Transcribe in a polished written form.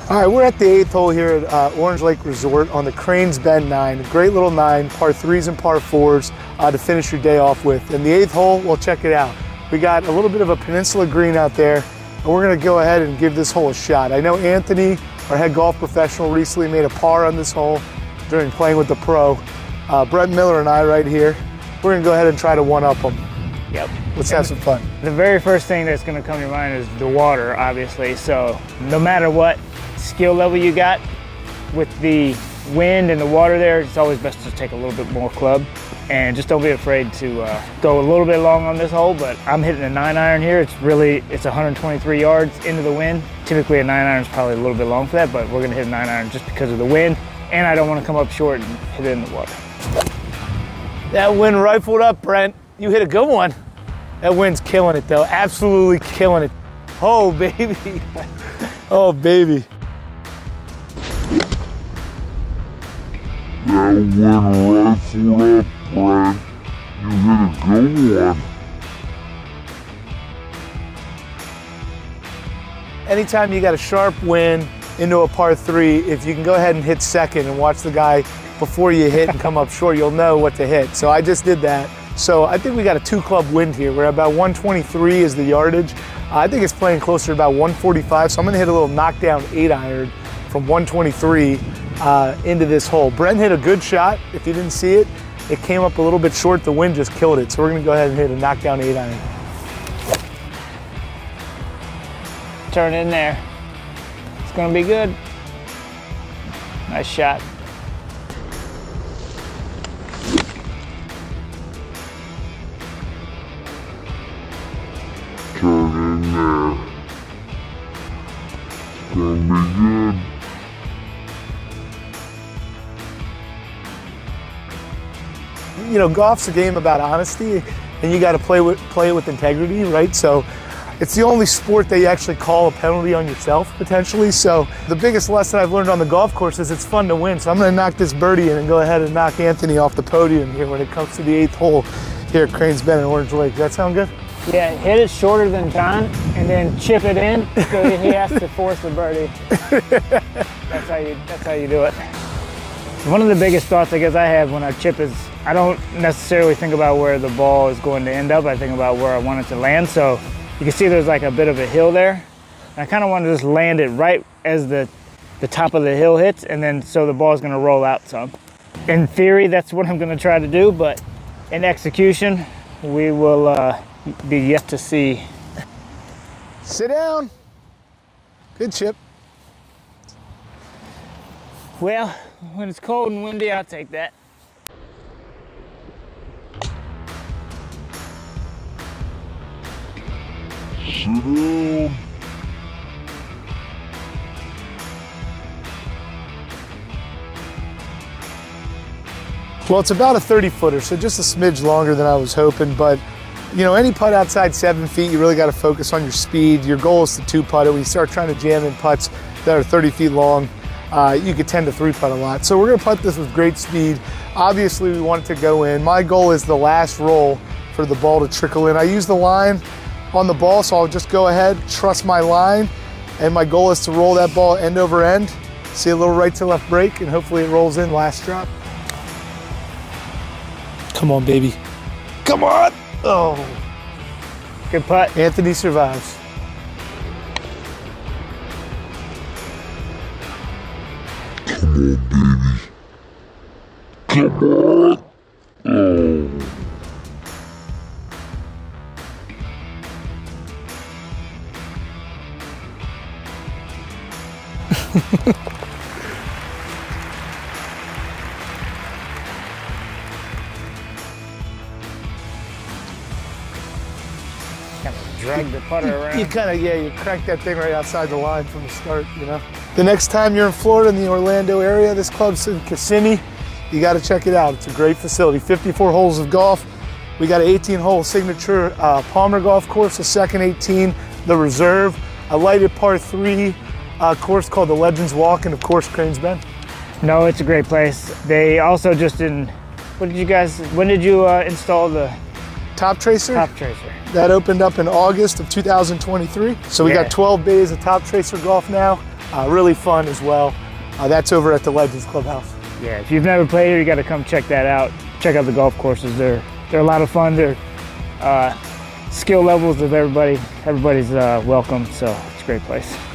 All right, we're at the 8th hole here at Orange Lake Resort on the Cranes Bend 9. A great little 9, par 3s and par 4s to finish your day off with. And the 8th hole, well, check it out. We got a little bit of a peninsula green out there, and we're gonna go ahead and give this hole a shot. I know Anthony, our head golf professional, recently made a par on this hole during playing with the pro. Brent Miller and I right here, we're gonna go ahead and try to one-up him. Yep. Let's have some fun. The very first thing that's gonna come to your mind is the water, obviously. So no matter what skill level you got, with the wind and the water there, it's always best to take a little bit more club. And just don't be afraid to go a little bit long on this hole, but I'm hitting a 9-iron here. It's 123 yards into the wind. Typically a 9-iron is probably a little bit long for that, but we're gonna hit a 9-iron just because of the wind, and I don't wanna come up short and hit it in the water. That wind rifled up, Brent. You hit a good one. That wind's killing it though, absolutely killing it. Oh, baby. Oh, baby. That wind rifled up, Brent. You hit a good one. Anytime you got a sharp wind into a par 3, if you can go ahead and hit second and watch the guy before you hit and come up short, you'll know what to hit. So I just did that. So I think we got a 2-club wind here. We're about 123 is the yardage. I think it's playing closer to about 145. So I'm gonna hit a little knockdown 8-iron from 123 into this hole. Brent hit a good shot. If you didn't see it, it came up a little bit short. The wind just killed it. So we're gonna go ahead and hit a knockdown 8-iron. Turn in there. It's gonna be good. Nice shot. Turn in there. It's gonna be good. You know, golf's a game about honesty, and you got to play it with integrity, right? So it's the only sport that you actually call a penalty on yourself, potentially. So the biggest lesson I've learned on the golf course is it's fun to win. So I'm going to knock this birdie in and go ahead and knock Anthony off the podium here when it comes to the 8th hole here at Cranes Bend in Orange Lake. Does that sound good? Yeah, hit it shorter than John, and then chip it in so he has to force the birdie. That's how you do it. One of the biggest thoughts I guess I have when I chip is I don't necessarily think about where the ball is going to end up. I think about where I want it to land. So you can see there's like a bit of a hill there. And I kind of want to just land it right as the top of the hill hits, and then so the ball is going to roll out some. In theory, that's what I'm going to try to do, but in execution, we will be yet to see. Sit down. Good chip. Well, when it's cold and windy, I'll take that. Sit down. Well, it's about a 30-footer, so just a smidge longer than I was hoping, but you know, any putt outside 7 feet, you really got to focus on your speed. Your goal is to 2-putt it. When you start trying to jam in putts that are 30 feet long, you could tend to 3-putt a lot. So we're going to putt this with great speed. Obviously, we want it to go in. My goal is the last roll for the ball to trickle in. I use the line on the ball, so I'll just go ahead, trust my line, and my goal is to roll that ball end over end. See a little right to left break, and hopefully it rolls in last drop. Come on, baby. Come on. Oh. Good putt. Anthony survives. Come on, baby. Come on. Oh. Kind of drag the putter around. You kind of, yeah, you crank that thing right outside the line from the start, you know. The next time you're in Florida, in the Orlando area, this club's in Kissimmee. You got to check it out. It's a great facility. 54 holes of golf. We got an 18-hole signature Palmer golf course, a second 18, the reserve, a lighted par 3 course called the Legends Walk, and of course Cranes Bend. No, it's a great place. They also just when did you install the Top Tracer? Top Tracer. That opened up in August of 2023. So we got 12 bays of Top Tracer golf now. Really fun as well. That's over at the Legends Clubhouse. Yeah, if you've never played here, you got to come check that out. Check out the golf courses. They're a lot of fun. They're skill levels of everybody's welcome. So it's a great place.